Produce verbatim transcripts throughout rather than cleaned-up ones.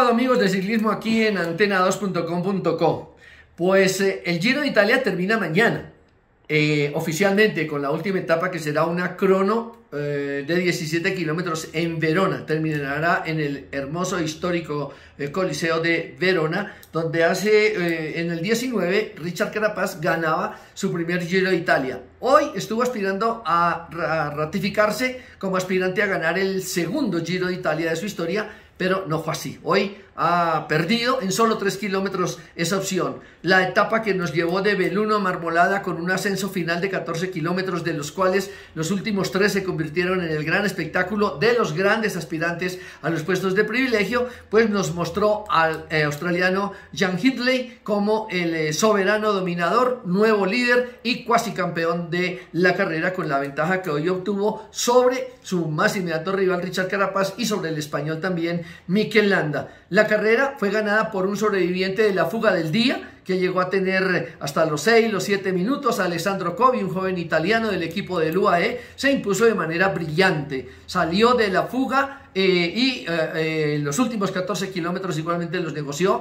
sábado, amigos de ciclismo, aquí en antena dos punto com punto co. Pues eh, el Giro de Italia termina mañana, eh, oficialmente, con la última etapa, que será una crono eh, de diecisiete kilómetros en Verona. Terminará en el hermoso e histórico eh, Coliseo de Verona, donde hace eh, en el diecinueve Richard Carapaz ganaba su primer Giro de Italia. Hoy estuvo aspirando a, a ratificarse como aspirante a ganar el segundo Giro de Italia de su historia, pero no fue así. Hoy ha perdido en solo tres kilómetros esa opción. La etapa que nos llevó de Belluno a Marmolada, con un ascenso final de catorce kilómetros, de los cuales los últimos tres se convirtieron en el gran espectáculo de los grandes aspirantes a los puestos de privilegio, pues nos mostró al eh, australiano Jan Hindley como el eh, soberano dominador, nuevo líder y cuasi campeón de la carrera, con la ventaja que hoy obtuvo sobre su más inmediato rival Richard Carapaz y sobre el español también Mikel Landa. La carrera fue ganada por un sobreviviente de la fuga del día, que llegó a tener hasta los seis, los siete minutos. Alessandro Covi, un joven italiano del equipo del U A E, se impuso de manera brillante. Salió de la fuga eh, y eh, eh, los últimos catorce kilómetros igualmente los negoció.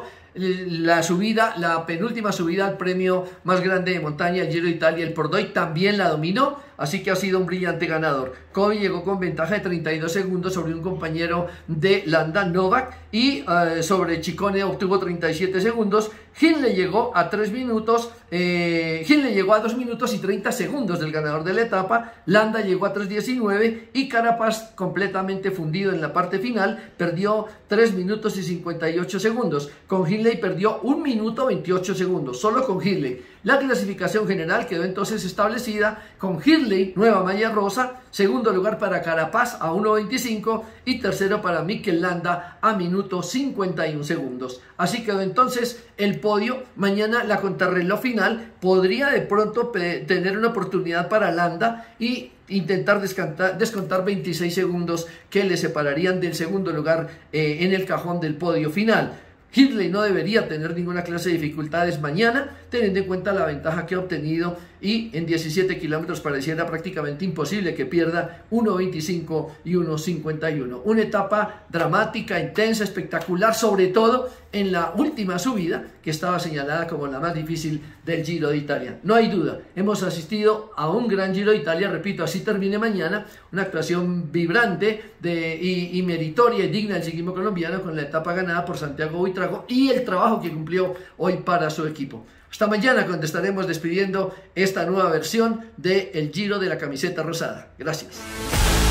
La subida, la penúltima subida al premio más grande de montaña, el Giro de Italia, el Pordoi, también la dominó, así que ha sido un brillante ganador. Covi llegó con ventaja de treinta y dos segundos sobre un compañero de Landa, Novak, y eh, sobre Ciccone obtuvo treinta y siete segundos. Hindley llegó a tres minutos, eh, Hindley llegó a dos minutos y treinta segundos del ganador de la etapa. Landa llegó a tres diecinueve y Carapaz, completamente fundido en la parte final, perdió tres minutos y cincuenta y ocho segundos. Con Hindley perdió un minuto veintiocho segundos, solo con Hindley. La clasificación general quedó entonces establecida con Hindley, nueva malla rosa, segundo lugar para Carapaz a uno veinticinco y tercero para Mikel Landa a minuto cincuenta y un segundos. Así quedó entonces el podio. Mañana la contrarreloj final podría de pronto tener una oportunidad para Landa y intentar descontar, descontar veintiséis segundos que le separarían del segundo lugar eh, en el cajón del podio final. Hindley no debería tener ninguna clase de dificultades mañana, teniendo en cuenta la ventaja que ha obtenido, y en diecisiete kilómetros pareciera prácticamente imposible que pierda uno veinticinco y uno cincuenta y uno. Una etapa dramática, intensa, espectacular, sobre todo en la última subida, que estaba señalada como la más difícil del Giro de Italia. No hay duda, hemos asistido a un gran Giro de Italia, repito, así termine mañana, una actuación vibrante de, y, y meritoria y digna del ciclismo colombiano, con la etapa ganada por Santiago Buitrago y el trabajo que cumplió hoy para su equipo. Hasta mañana, cuando estaremos despidiendo esta nueva versión del Giro de la camiseta rosada. Gracias.